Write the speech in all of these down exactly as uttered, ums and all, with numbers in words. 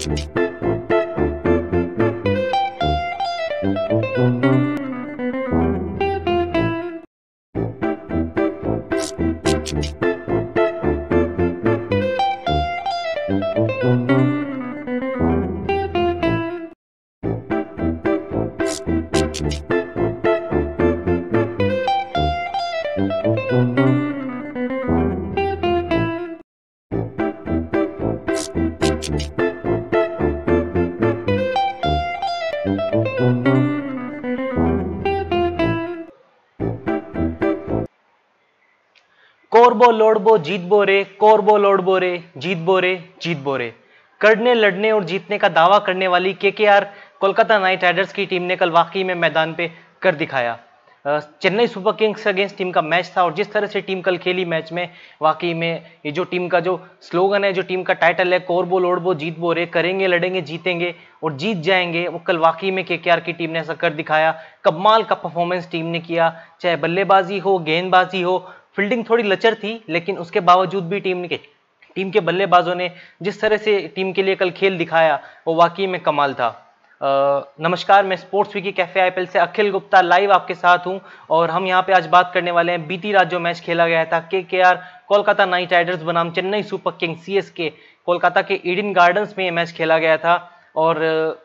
कोरबो लोडबो जीतबो रे, कोरबो लोडबो रे, जीतबो रे, जीतबो रे। करने लड़ने और जीतने का दावा करने वाली केकेआर कोलकाता नाइट राइडर्स की टीम ने कल वाकई में मैदान पे कर दिखाया। Chennai Super Kings against team का मैच था और जिस तरह से टीम कल खेली मैच में, वाकई में ये जो टीम का जो स्लोगन है, जो टीम का टाइटल है, कोरबो लोडबो जीतबो रे, करेंगे लड़ेंगे जीतेंगे और जीत जाएंगे, वो कल वाकई में केकेआर की टीम ने ऐसा कर दिखाया। कमाल का परफॉर्मेंस टीम ने किया, चाहे बल्लेबाजी हो, गेंदबाजी हो, फील्डिंग थोड़ी लचर थी, लेकिन उसके बावजूद भी टीम के टीम के बल्लेबाजों ने जिस तरह से टीम के लिए कल खेल दिखाया, वो वाकई में कमाल था। आ, नमस्कार, मैं स्पोर्ट्स विकी कैफे आईपीएल से अखिल गुप्ता लाइव आपके साथ हूं और हम यहां पे आज बात करने वाले हैं बीती रात जो मैच खेला गया था केकेआर कोलकाता नाइट राइडर्स बनाम Chennai Super Kings CSK Kolkata के ईडन गार्डन्स में ये मैच खेला गया था और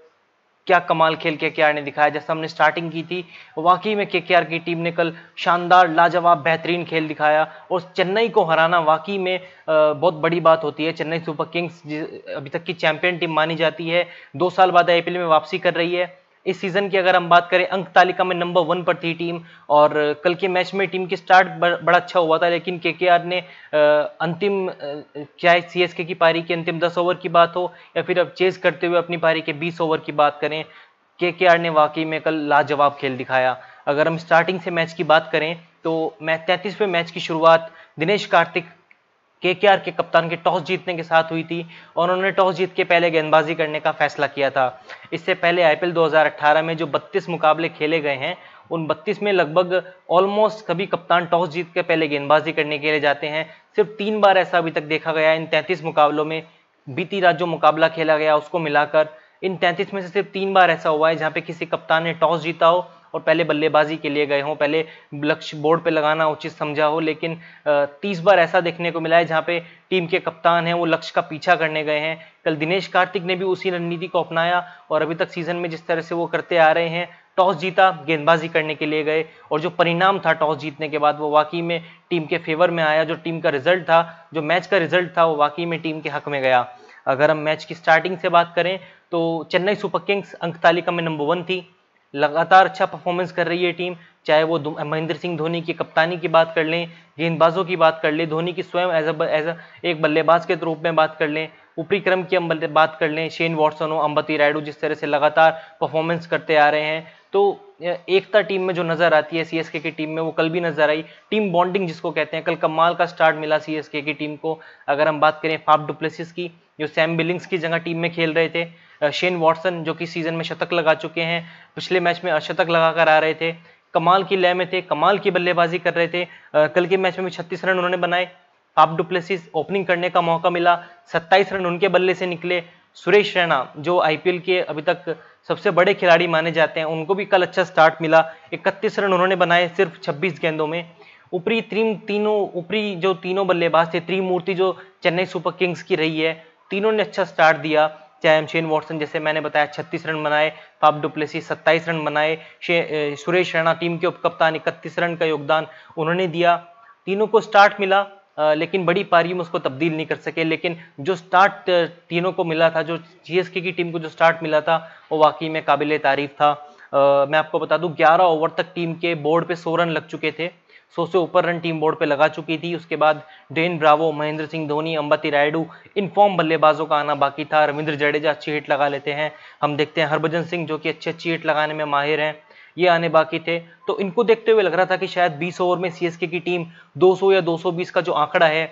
क्या कमाल खेल केकेआर ने दिखाया। जैसा हमने स्टार्टिंग की थी, वाकई में केकेआर की टीम ने कल शानदार लाजवाब बेहतरीन खेल दिखाया और चेन्नई को हराना वाकई में बहुत बड़ी बात होती है। चेन्नई सुपर किंग्स अभी तक की चैंपियन टीम मानी जाती है, दो साल बाद आईपीएल में वापसी कर रही है। इस सीजन की अगर हम बात करें, अंक तालिका में नंबर वन पर थी टीम और कल के मैच में टीम की स्टार्ट बड़ा अच्छा हुआ था, लेकिन केकेआर ने अंतिम चाहे सीएसके की पारी के अंतिम दस ओवर की बात हो या फिर अब चेज करते हुए अपनी पारी के बीस ओवर की बात करें, केकेआर ने वाकई में कल लाजवाब खेल दिखाया। अगर हम स्टार्टिंग से मैच की बात करें तो मैं तैंतीसवें मैच की शुरुआत दिनेश कार्तिक केकेआर के कप्तान के टॉस जीतने के साथ हुई थी और उन्होंने टॉस जीत के पहले गेंदबाजी करने का फैसला किया था। इससे पहले आईपीएल दो हज़ार अठारह में जो बत्तीस मुकाबले खेले गए हैं, उन बत्तीस में लगभग ऑलमोस्ट सभी कप्तान टॉस जीत के पहले गेंदबाजी करने के लिए जाते हैं। सिर्फ तीन बार ऐसा अभी तक देखा गया इन तैंतीस मुकाबलों में। बीती रात जो मुकाबला खेला गया उसको मिलाकर इन तैंतीस में से सिर्फ तीन बार ऐसा हुआ है जहां पे किसी कप्तान ने टॉस जीता हो और पहले बल्लेबाजी के लिए गए हों, पहले लक्ष्य बोर्ड पे लगाना उचित समझा हो। लेकिन तीस बार ऐसा देखने को मिला है जहां पे टीम के कप्तान हैं वो लक्ष्य का पीछा करने गए हैं। कल दिनेश कार्तिक ने भी उसी रणनीति को अपनाया और अभी तक सीजन में जिस तरह से वो करते आ रहे हैं, टॉस जीता, गेंदबाजी करने के लिए गए और जो परिणाम था टॉस जीतने के बाद वो वाकई में टीम के फेवर में आया। जो टीम का रिजल्ट था, जो मैच का रिजल्ट था, वो वाकई में टीम के हक में गया। अगर हम मैच की स्टार्टिंग से बात करें तो चेन्नई सुपर किंग्स अंक तालिका में नंबर वन थी, लगातार अच्छा परफॉर्मेंस कर रही है टीम, चाहे वो महेंद्र सिंह धोनी की कप्तानी की बात कर लें, गेंदबाजों की बात कर लें, धोनी की स्वयं एज एज एक बल्लेबाज के रूप में बात कर लें, ऊपरी क्रम की हम बात कर लें, शेन वॉटसन हो, अंबती रायडू जिस तरह से लगातार परफॉर्मेंस करते आ रहे हैं, तो एकता टीम में जो नजर आती है सीएसके की टीम में वो कल भी नजर आई। टीम बॉन्डिंग जिसको कहते हैं, कल कमाल का स्टार्ट मिला सीएसके की टीम को। अगर हम बात करें फाफ डुप्लेसिस की, जो सैम बिलिंग्स की जगह टीम में खेल रहे थे, शेन वॉटसन जो कि सीजन में शतक लगा चुके हैं, पिछले मैच में अर्धशतक लगाकर आ रहे थे, कमाल की लय में थे, कमाल की बल्लेबाजी कर रहे थे। कल के मैच में भी छत्तीस रन उन्होंने बनाए। फाफ डुप्लेसिस ओपनिंग करने का मौका मिला, सत्ताईस रन उनके बल्ले से निकले। सुरेश रैना जो आईपीएल के अभी तक सबसे बड़े खिलाड़ी माने जाते हैं, उनको भी कल अच्छा स्टार्ट मिला, इकतीस रन उन्होंने बनाए सिर्फ छब्बीस गेंदों में। ऊपरी तीन तीनों ऊपरी जो तीनों बल्लेबाज थे, त्रिमूर्ति जो चेन्नई सुपर किंग्स की रही है, तीनों ने अच्छा स्टार्ट दिया। चाहे शेन वॉटसन जैसे मैंने बताया छत्तीस रन बनाए, फाफ डुप्लेसिस सत्ताईस रन बनाए, सुरेश रैना टीम के उपकप्तान इकतीस रन का योगदान उन्होंने दिया। तीनों को स्टार्ट मिला, आ, लेकिन बड़ी पारी में उसको तब्दील नहीं कर सके। लेकिन जो स्टार्ट तीनों को मिला था, जो सीएसके की टीम को जो स्टार्ट मिला था, वो वाकई में काबिले तारीफ था। आ, मैं आपको बता दूं, ग्यारह ओवर तक टीम के बोर्ड पे सौ रन लग चुके थे, सौ से ऊपर रन टीम बोर्ड पे लगा चुकी थी। उसके बाद Dwayne Bravo, Mahendra Singh Dhoni, Ambati Rayudu, in form बल्लेबाजों का आना बाकी था। रविंद्र जडेजा अच्छी हिट लगा लेते हैं, हम देखते हैं हरभजन सिंह जो कि अच्छी अच्छी हिट लगाने में माहिर हैं, ये आने बाकी थे। तो इनको देखते हुए लग रहा था कि शायद बीस ओवर में सीएसके की टीम दो सौ या दो सौ बीस का जो आंकड़ा है,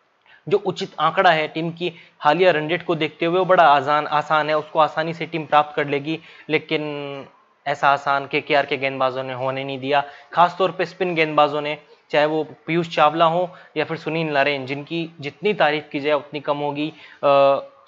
जो उचित आंकड़ा है टीम की हालिया रन रेट को देखते हुए, वो बड़ा आसान आसान है, उसको आसानी से टीम प्राप्त कर लेगी। लेकिन ऐसा आसान केकेआर के गेंदबाजों ने होने नहीं दिया, खासतौर पे स्पिन गेंदबाजों ने, चाहे वो पीयूष चावला हो या फिर सुनील नारायण, जिनकी जितनी तारीफ की जाए उतनी कम होगी।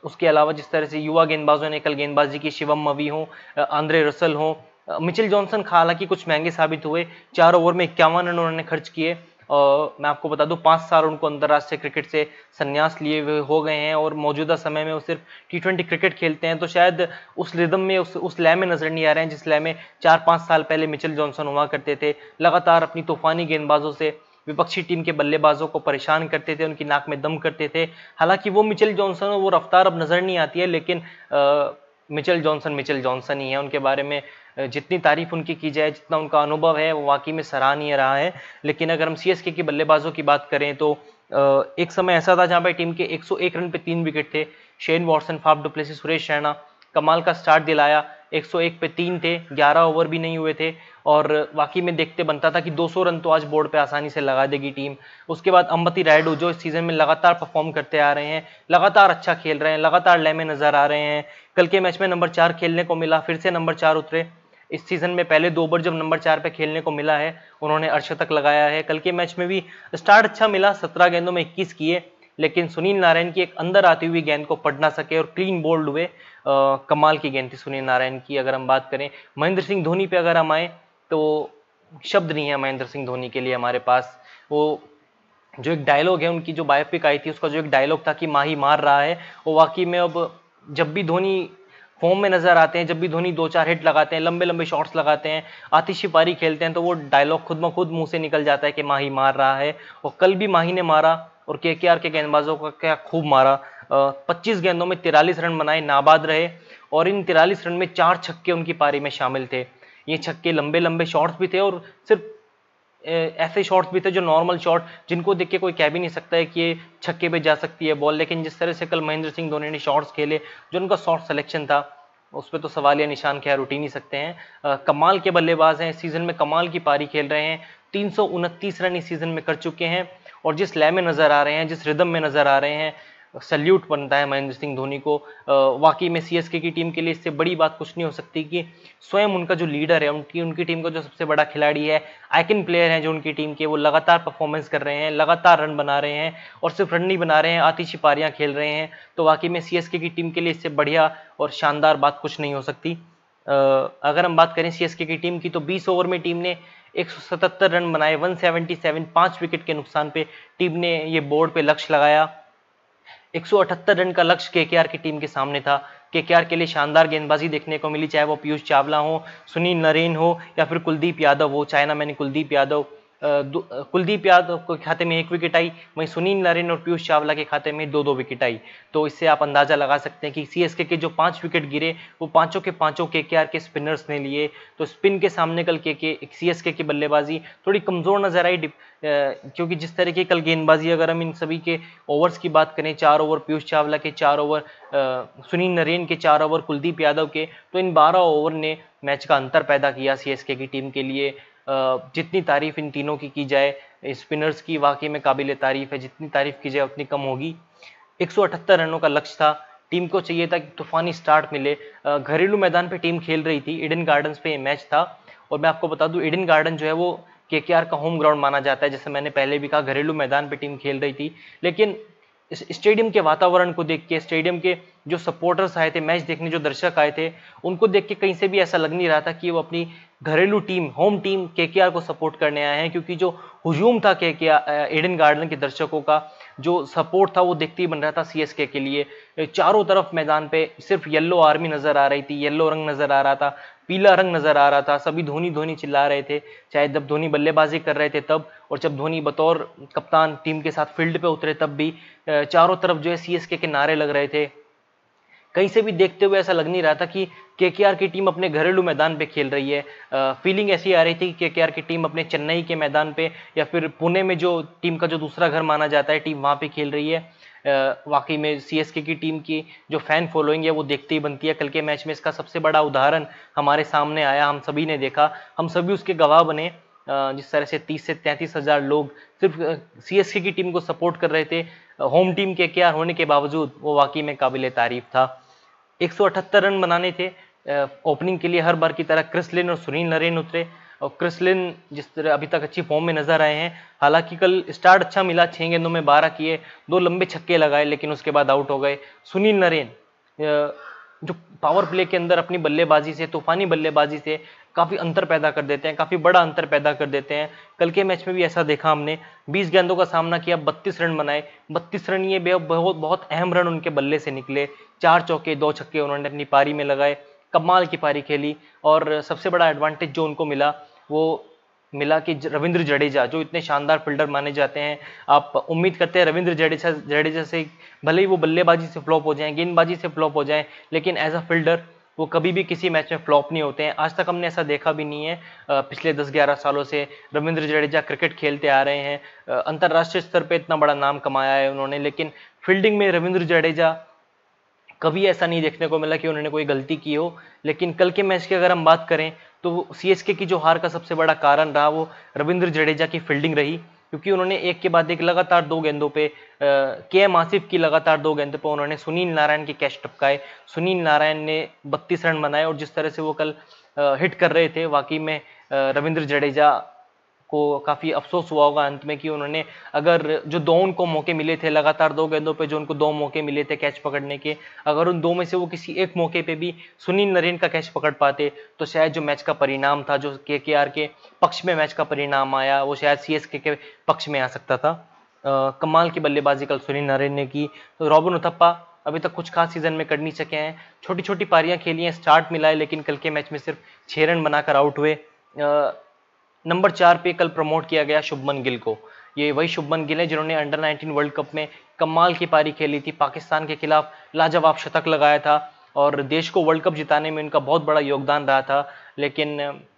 उसके अलावा जिस तरह से युवा गेंदबाजों ने कल गेंदबाजी की, शिवम मवी हो, आंद्रे रसल हो, मिचेल जॉनसन हालांकि कुछ महंगे साबित हुए, चार ओवर में इक्यावन रन उन्होंने खर्च किए। और मैं आपको बता दूं पांच साल उनको अंतर्राष्ट्रीय क्रिकेट से संन्यास लिए हुए हो गए हैं और मौजूदा समय में वो सिर्फ टी ट्वेंटी क्रिकेट खेलते हैं, तो शायद उस रिदम में, उस उस लय में नजर नहीं आ रहे हैं जिस लय में चार पांच साल पहले मिचेल जॉनसन हुआ करते थे। लगातार अपनी तूफानी गेंदबाजों से विपक्षी टीम के बल्लेबाजों को परेशान करते थे, उनकी नाक में दम करते थे। हालांकि वो मिचेल जॉनसन वो रफ्तार अब नजर नहीं आती है, लेकिन मिचेल जॉनसन मिचेल जॉनसन ही है। उनके बारे में जितनी तारीफ उनकी की जाए, जितना उनका अनुभव है, वो वाकई में सराहनीय रहा है। लेकिन अगर हम सीएसके के बल्लेबाजों की बात करें तो एक समय ऐसा था जहां पे टीम के एक सौ एक रन पे तीन विकेट थे। Shane Watson, Faf du Plessis, Suresh Raina कमाल का स्टार्ट दिलाया, एक सौ एक पे तीन थे, ग्यारह ओवर भी नहीं हुए थे और वाकई में देखते बनता था कि दो सौ रन तो आज बोर्ड पे आसानी से लगा देगी टीम। उसके बाद अंबती रायडू जो इस सीजन में लगातार परफॉर्म करते आ रहे हैं, लगातार अच्छा खेल रहे हैं, लगातार लय में नजर आ रहे हैं। कल के मैच में नंबर चार खेलने को मिला, फिर से नंबर चार उतरे। इस सीजन में पहले दो बार जब नंबर चार पे खेलने को मिला है उन्होंने अर्धशतक लगाया है। कल के मैच में भी स्टार्ट अच्छा मिला, सत्रह गेंदों में इक्कीस किए, लेकिन सुनील नारायण की एक अंदर आती हुई गेंद को पढ़ ना सके और क्लीन बोल्ड हुए। आ, कमाल की गेंद थी सुनील नारायण की। अगर हम बात करें महेंद्र सिंह धोनी पे अगर हम आए तो शब्द नहीं है महेंद्र सिंह धोनी के लिए हमारे पास। वो जो एक डायलॉग है, उनकी जो बायोपिक आई थी उसका जो एक डायलॉग था कि माही मार रहा है, वो वाकई में अब जब भी धोनी फॉर्म में नजर आते हैं, जब भी धोनी दो चार हिट लगाते हैं, लंबे लंबे शॉट्स लगाते हैं, आतिशी पारी खेलते हैं, तो वो डायलॉग खुद ब खुद मुंह से निकल जाता है कि माही मार रहा है। और कल भी माही ने मारा और केकेआर के गेंदबाजों का क्या खूब मारा। पच्चीस गेंदों में तिरालीस रन बनाए, नाबाद रहे और इन तिरालीस रन में चार छक्के उनकी पारी में शामिल थे। ये छक्के लंबे लंबे शॉट्स भी थे और सिर्फ ऐसे शॉट्स भी थे जो नॉर्मल शॉट जिनको देख के कोई कह भी नहीं सकता है कि ये छक्के पे जा सकती है बॉल। लेकिन जिस तरह से कल महेंद्र सिंह धोनी ने शॉट्स खेले, जो उनका शॉट सिलेक्शन था, उस पर तो सवालिया निशान खैर उठ ही नहीं सकते हैं। आ, कमाल के बल्लेबाज हैं, इस सीजन में कमाल की पारी खेल रहे हैं, तीन सौ उनतीस रन इस सीजन में कर चुके हैं और जिस लय में नजर आ रहे हैं, जिस रिदम में नजर आ रहे हैं, सल्यूट बनता है महेंद्र सिंह धोनी को। वाकई में सीएसके की टीम के लिए इससे बड़ी बात कुछ नहीं हो सकती कि स्वयं उनका जो लीडर है, उनकी उनकी टीम का जो सबसे बड़ा खिलाड़ी है, आइकन प्लेयर हैं जो उनकी टीम के, वो लगातार परफॉर्मेंस कर रहे हैं, लगातार रन बना रहे हैं और सिर्फ रन नहीं बना रहे हैं, आतिशी पारियां खेल रहे हैं। तो वाकई में सीएसके की टीम के लिए इससे बढ़िया और शानदार बात कुछ नहीं हो सकती। अगर हम बात करें सीएसके की टीम की तो बीस ओवर में टीम ने एक सौ सतहत्तर रन बनाए, एक सौ सतहत्तर, पांच विकेट के नुकसान पे टीम ने ये बोर्ड पे लक्ष्य लगाया। एक सौ अठहत्तर रन का लक्ष्य केकेआर की टीम के सामने था। केकेआर के लिए शानदार गेंदबाजी देखने को मिली, चाहे वो पीयूष चावला हो, सुनील नरेन हो या फिर कुलदीप यादव हो। चाइना मैंने कुलदीप यादव कुलदीप यादव के खाते में एक विकेट आई, वहीं सुनील नरेन और पीयूष चावला के खाते में दो दो विकेट आई। तो इससे आप अंदाजा लगा सकते हैं कि सीएसके के जो पांच विकेट गिरे वो पांचों के पांचों केकेआर के स्पिनर्स ने लिए। तो स्पिन के सामने कल के के सीएसके की बल्लेबाजी थोड़ी कमजोर नजर आई, क्योंकि जिस तरह की कल गेंदबाजी, अगर हम इन सभी के ओवर्स की बात करें, चार ओवर पीयूष चावला के, चार ओवर सुनील नरेन के, चार ओवर कुलदीप यादव के, तो इन बारह ओवर ने मैच का अंतर पैदा किया सीएसके की टीम के लिए। जितनी तारीफ इन तीनों की की जाए, स्पिनर्स की वाकई में काबिले तारीफ है, जितनी तारीफ की जाए उतनी कम होगी। एक सौ अठहत्तर रनों का लक्ष्य था, टीम को चाहिए था कि तूफानी स्टार्ट मिले। घरेलू मैदान पे टीम खेल रही थी, ईडन गार्डन्स पे ये मैच था और मैं आपको बता दूं ईडन गार्डन जो है वो केकेआर का होम ग्राउंड माना जाता है। जैसे मैंने पहले भी कहा, घरेलू मैदान पे टीम खेल रही थी, लेकिन इस स्टेडियम के वातावरण को देख के, स्टेडियम के जो सपोर्टर्स आए थे मैच देखने, जो दर्शक आए थे, उनको देख के कहीं से भी ऐसा लग नहीं रहा था कि वो अपनी घरेलू टीम, होम टीम केकेआर को सपोर्ट करने आए हैं। क्योंकि जो हुजूम था केकेआर ईडन गार्डन के दर्शकों का, जो सपोर्ट था, वो देखते ही बन रहा था सीएसके के लिए। चारों तरफ मैदान पे सिर्फ येलो आर्मी नजर आ रही थी, येलो रंग नजर आ रहा था, पीला रंग नजर आ रहा था, सभी धोनी धोनी चिल्ला रहे थे, चाहे जब धोनी बल्लेबाजी कर रहे थे तब, और जब धोनी बतौर कप्तान टीम के साथ फील्ड पे उतरे तब भी चारों तरफ जो है सीएसके के नारे लग रहे थे। कहीं से भी देखते हुए ऐसा लग नहीं रहा था कि केकेआर की टीम अपने घरेलू मैदान पे खेल रही है। फीलिंग ऐसी आ रही थी कि केकेआर की टीम अपने चेन्नई के मैदान पे या फिर पुणे में जो टीम का जो दूसरा घर माना जाता है, टीम वहां पे खेल रही है। वाकई में सीएसके की टीम की जो फैन फॉलोइंग है वो देखते ही बनती है। कल के मैच में इसका सबसे बड़ा उदाहरण हमारे सामने आया, हम सभी ने देखा, हम सभी उसके गवाह बने। जिस तरह से तीस से तैंतीस हजार लोग सिर्फ सीएसके की टीम को सपोर्ट कर रहे थे, होम टीम केकेआर होने के बावजूद, वो वाकई में काबिले तारीफ था। एक सौ अठहत्तर रन बनाने थे। ओपनिंग के लिए हर बार की तरह क्रिस लिन और सुनील नरेन उतरे। और क्रिसलिन जिस तरह अभी तक अच्छी फॉर्म में नजर आए हैं, हालांकि कल स्टार्ट अच्छा मिला, छह गेंदों में बारह किए, दो लंबे छक्के लगाए लेकिन उसके बाद आउट हो गए। सुनील नरेन जो पावर प्ले के अंदर अपनी बल्लेबाजी से, तूफानी बल्लेबाजी से काफी अंतर पैदा कर देते हैं, काफी बड़ा अंतर पैदा कर देते हैं। कल के मैच में भी ऐसा देखा हमने, बीस गेंदों का सामना किया, बत्तीस रन बनाए, बत्तीस रन ये बहुत बहुत अहम रन उनके बल्ले से निकले। चार चौके दो छक्के उन्होंने अपनी पारी में लगाए, कमाल की पारी खेली। और सबसे बड़ा एडवांटेज जो उनको मिला वो मिला कि रविंद्र जडेजा जो इतने शानदार फील्डर माने जाते हैं, आप उम्मीद करते हैं रविंद्र जडेजा जडेजा से भले ही वो बल्लेबाजी से फ्लॉप हो जाएं, गेंदबाजी से फ्लॉप हो जाएं, लेकिन एज अ फील्डर वो कभी भी किसी मैच में फ्लॉप नहीं होते हैं। आज तक हमने ऐसा देखा भी नहीं है। पिछले दस ग्यारह सालों से रविंद्र जडेजा क्रिकेट खेलते आ रहे हैं, अंतर्राष्ट्रीय स्तर पे इतना बड़ा नाम कमाया है उन्होंने, लेकिन फील्डिंग में रविंद्र जडेजा कभी ऐसा नहीं देखने को मिला कि उन्होंने कोई गलती की हो। लेकिन कल के मैच की अगर हम बात करें तो सीएसके की जो हार का सबसे बड़ा कारण रहा वो रविंद्र जडेजा की फील्डिंग रही, क्योंकि उन्होंने एक के बाद एक लगातार दो गेंदों पे के एम आसिफ की लगातार दो गेंदों पे उन्होंने सुनील नारायण के कैच टपकाए। सुनील नारायण ने बत्तीस रन बनाए और जिस तरह से वो कल हिट कर रहे थे, वाकई में रविंद्र जडेजा को काफ़ी अफसोस हुआ होगा अंत में कि उन्होंने, अगर जो दो उनको मौके मिले थे लगातार दो गेंदों पे, जो उनको दो मौके मिले थे कैच पकड़ने के, अगर उन दो में से वो किसी एक मौके पे भी सुनील नरेन का कैच पकड़ पाते तो शायद जो मैच का परिणाम था, जो केकेआर के पक्ष में मैच का परिणाम आया, वो शायद सीएसके के पक्ष में आ सकता था। आ, कमाल की बल्लेबाजी कल सुनील नरेन ने की। तो रॉबिन उथप्पा अभी तक कुछ खास सीजन में कर नहीं सके हैं, छोटी छोटी पारियां खेली हैं, स्टार्ट मिला है, लेकिन कल के मैच में सिर्फ छह रन बनाकर आउट हुए। नंबर चार पे कल प्रमोट किया गया शुभमन गिल को। ये वही शुभमन गिल है जिन्होंने अंडर नाइनटीन वर्ल्ड कप में कमाल की पारी खेली थी, पाकिस्तान के खिलाफ लाजवाब शतक लगाया था और देश को वर्ल्ड कप जिताने में उनका बहुत बड़ा योगदान रहा था। लेकिन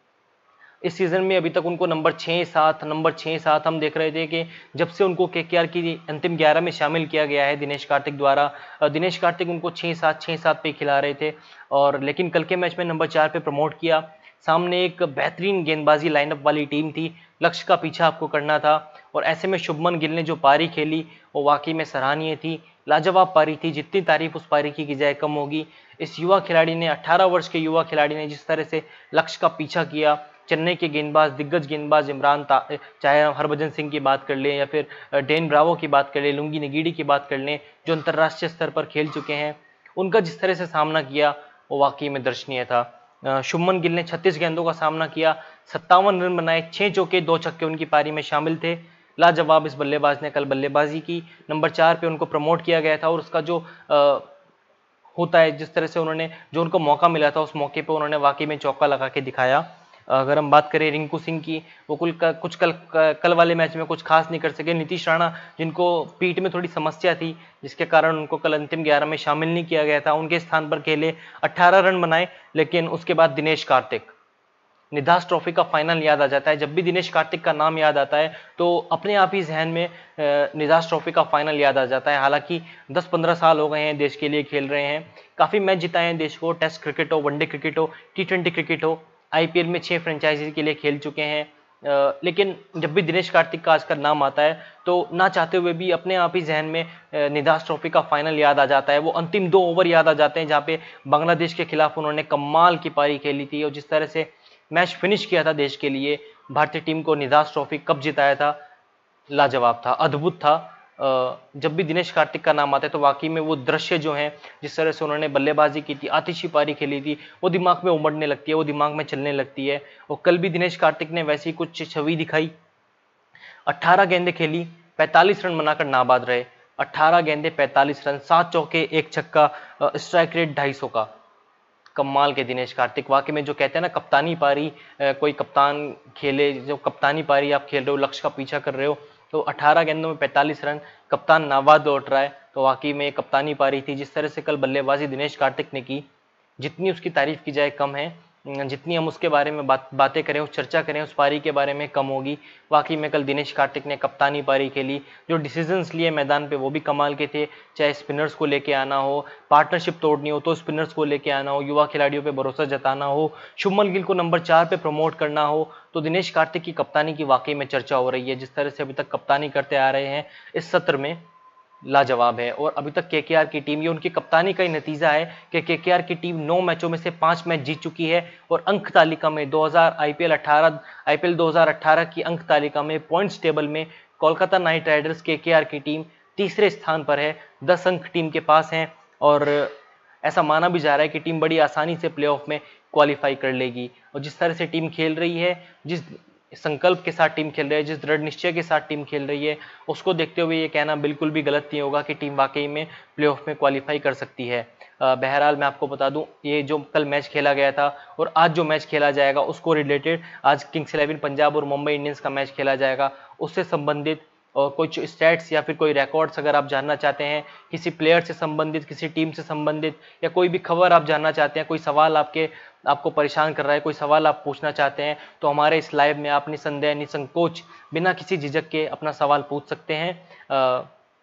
इस सीजन में अभी तक उनको नंबर छः सात नंबर छः सात हम देख रहे थे कि जब से उनको केकेआर की अंतिम ग्यारह में शामिल किया गया है दिनेश कार्तिक द्वारा, दिनेश कार्तिक उनको छः सात छः सात पे खिला रहे थे, और लेकिन कल के मैच में नंबर चार पे प्रमोट किया। सामने एक बेहतरीन गेंदबाजी लाइनअप वाली टीम थी, लक्ष्य का पीछा आपको करना था, और ऐसे में शुभमन गिल ने जो पारी खेली वो वाकई में सराहनीय थी, लाजवाब पारी थी। जितनी तारीफ उस पारी की की जाए कम होगी। इस युवा खिलाड़ी ने, अठारह वर्ष के युवा खिलाड़ी ने जिस तरह से लक्ष्य का पीछा किया, चेन्नई के गेंदबाज, दिग्गज गेंदबाज इमरान, चाहे हरभजन सिंह की बात कर लें या फिर डेन ब्रावो की बात कर लें, लुंगी निगीडी की बात कर लें, जो अंतर्राष्ट्रीय स्तर पर खेल चुके हैं, उनका जिस तरह से सामना किया वो वाकई में दर्शनीय था। शुभमन गिल ने छत्तीस गेंदों का सामना किया, सत्तावन रन बनाए, छह चौके दो छक्के उनकी पारी में शामिल थे। लाजवाब इस बल्लेबाज ने कल बल्लेबाजी की। नंबर चार पे उनको प्रमोट किया गया था और उसका जो आ, होता है, जिस तरह से उन्होंने, जो उनको मौका मिला था उस मौके पे उन्होंने वाकई में चौका लगा के दिखाया। अगर हम बात करें रिंकू सिंह की, वो कुल का, कुछ कल कल वाले मैच में कुछ खास नहीं कर सके। नीतीश राणा जिनको पीठ में थोड़ी समस्या थी, जिसके कारण उनको कल अंतिम ग्यारह में शामिल नहीं किया गया था, उनके स्थान पर खेले, अट्ठारह रन बनाए। लेकिन उसके बाद दिनेश कार्तिक, निदास ट्रॉफी का फाइनल याद आ जाता है। जब भी दिनेश कार्तिक का नाम याद आता है तो अपने आप ही जहन में निदास ट्रॉफी का फाइनल याद आ जाता है। हालांकि दस पंद्रह साल हो गए हैं देश के लिए खेल रहे हैं, काफ़ी मैच जिताए हैं देश को, टेस्ट क्रिकेट हो, वनडे क्रिकेट हो, टी ट्वेंटी क्रिकेट हो, आईपीएल में छह फ्रेंचाइजी के लिए खेल चुके हैं। आ, लेकिन जब भी दिनेश कार्तिक का आज का नाम आता है तो ना चाहते हुए भी अपने आप ही जहन में निदास ट्रॉफी का फाइनल याद आ जाता है। वो अंतिम दो ओवर याद आ जाते हैं जहाँ पे बांग्लादेश के खिलाफ उन्होंने कमाल की पारी खेली थी और जिस तरह से मैच फिनिश किया था देश के लिए, भारतीय टीम को निदास ट्रॉफी कब जिताया था, लाजवाब था, अद्भुत था। जब भी दिनेश कार्तिक का नाम आता है तो वाकई में वो दृश्य जो हैं, जिस तरह से उन्होंने बल्लेबाजी की थी, आतिशी पारी खेली थी, वो दिमाग में उमड़ने लगती है, वो दिमाग में चलने लगती है। और कल भी दिनेश कार्तिक ने वैसी कुछ छवि दिखाई। अट्ठारह गेंदें खेली, पैंतालीस रन बनाकर नाबाद रहे। अट्ठारह गेंदें पैंतालीस रन, सात चौके एक छक्का, स्ट्राइक रेट ढाई सौ का। कमाल के दिनेश कार्तिक, वाकई में जो कहते हैं ना कप्तानी पारी, कोई कप्तान खेले, जो कप्तानी पारी आप खेल रहे हो, लक्ष्य का पीछा कर रहे हो, तो अठारह गेंदों में पैंतालीस रन, कप्तान नाबाद लौट रहा है, तो वाकई में कप्तानी पारी थी। जिस तरह से कल बल्लेबाजी दिनेश कार्तिक ने की, जितनी उसकी तारीफ की जाए कम है, जितनी हम उसके बारे में बात बातें करें, उस चर्चा करें उस पारी के बारे में कम होगी। वाकई में कल दिनेश कार्तिक ने कप्तानी पारी खेली, जो डिसीजंस लिए मैदान पे वो भी कमाल के थे, चाहे स्पिनर्स को लेके आना हो, पार्टनरशिप तोड़नी हो तो स्पिनर्स को लेके आना हो, युवा खिलाड़ियों पे भरोसा जताना हो, शुभमन गिल को नंबर चार पे प्रमोट करना हो, तो दिनेश कार्तिक की कप्तानी की वाकई में चर्चा हो रही है। जिस तरह से अभी तक कप्तानी करते आ रहे हैं इस सत्र में, लाजवाब है। और अभी तक केकेआर की टीम, ये उनकी कप्तानी का ही नतीजा है कि केकेआर की टीम नौ मैचों में से पांच मैच जीत चुकी है और अंक तालिका में दो हज़ार आईपीएल अठारह आईपीएल दो हज़ार अठारह की अंक तालिका में पॉइंट्स टेबल में कोलकाता नाइट राइडर्स केकेआर की टीम तीसरे स्थान पर है, दस अंक टीम के पास हैं और ऐसा माना भी जा रहा है कि टीम बड़ी आसानी से प्लेऑफ में क्वालिफाई कर लेगी। और जिस तरह से टीम खेल रही है, जिस संकल्प के साथ टीम खेल रही है, जिस दृढ़ निश्चय के साथ टीम खेल रही है, उसको देखते हुए ये कहना बिल्कुल भी गलत नहीं होगा कि टीम वाकई में प्लेऑफ में क्वालिफाई कर सकती है। बहरहाल मैं आपको बता दूं, ये जो कल मैच खेला गया था और आज जो मैच खेला जाएगा उसको रिलेटेड, आज किंग्स इलेवन पंजाब और मुंबई इंडियंस का मैच खेला जाएगा, उससे संबंधित और कुछ स्टैट्स या फिर कोई रिकॉर्ड्स अगर आप जानना चाहते हैं, किसी प्लेयर से संबंधित, किसी टीम से संबंधित, या कोई भी खबर आप जानना चाहते हैं, कोई सवाल आपके आपको परेशान कर रहा है, कोई सवाल आप पूछना चाहते हैं, तो हमारे इस लाइव में आप निसंदेह निसंकोच बिना किसी झिझक के अपना सवाल पूछ सकते हैं। आ,